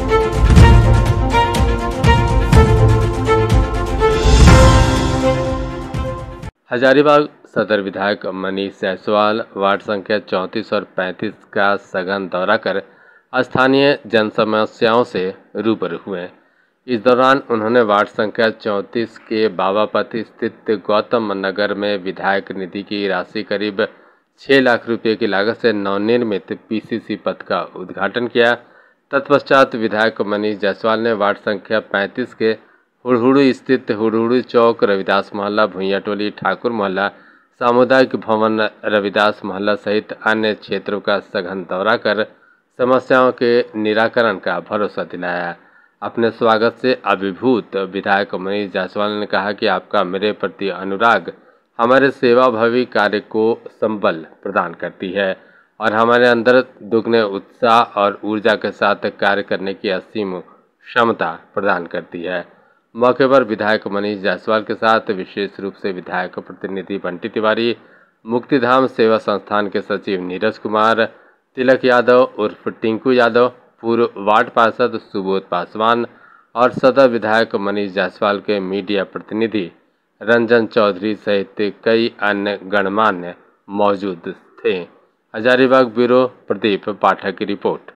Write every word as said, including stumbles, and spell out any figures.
हजारीबाग सदर विधायक मनीष जायसवाल वार्ड संख्या चौंतीस और पैंतीस का सघन दौरा कर स्थानीय जनसमस्याओं से रूबरू हुए। इस दौरान उन्होंने वार्ड संख्या चौंतीस के बाबापति स्थित गौतम नगर में विधायक निधि की राशि करीब छह लाख रुपए की लागत से नवनिर्मित पीसीसी पथ का उद्घाटन किया। तत्पश्चात विधायक मनीष जायसवाल ने वार्ड संख्या पैंतीस के हुड़हुड़ी स्थित हुड़हुड़ी चौक, रविदास मोहल्ला, भुइया टोली, ठाकुर मोहल्ला, सामुदायिक भवन, रविदास मोहल्ला सहित अन्य क्षेत्रों का सघन दौरा कर समस्याओं के निराकरण का भरोसा दिलाया। अपने स्वागत से अभिभूत विधायक मनीष जायसवाल ने कहा कि आपका मेरे प्रति अनुराग हमारे सेवाभावी कार्य को संबल प्रदान करती है और हमारे अंदर दुगने उत्साह और ऊर्जा के साथ कार्य करने की असीम क्षमता प्रदान करती है। मौके पर विधायक मनीष जायसवाल के साथ विशेष रूप से विधायक प्रतिनिधि बंटी तिवारी, मुक्तिधाम सेवा संस्थान के सचिव नीरज कुमार, तिलक यादव उर्फ टिंकू यादव, पूर्व वार्ड पार्षद सुबोध पासवान और सदर विधायक मनीष जायसवाल के मीडिया प्रतिनिधि रंजन चौधरी सहित कई अन्य गणमान्य मौजूद थे। हजारीबाग ब्यूरो प्रदीप पाठक की रिपोर्ट।